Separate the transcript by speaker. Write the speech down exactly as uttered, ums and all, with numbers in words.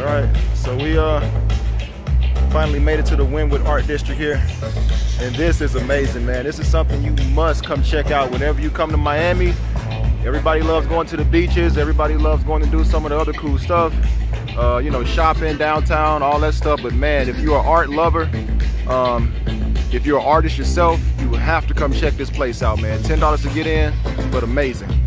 Speaker 1: All right, so we uh finally made it to the Wynwood Art District here, and this is amazing, man. This is something you must come check out whenever you come to Miami. Everybody loves going to the beaches. Everybody loves going to do some of the other cool stuff, uh, you know, shopping downtown, all that stuff. But man, if you're an art lover, um, if you're an artist yourself, you have to come check this place out, man. ten dollars to get in, but amazing.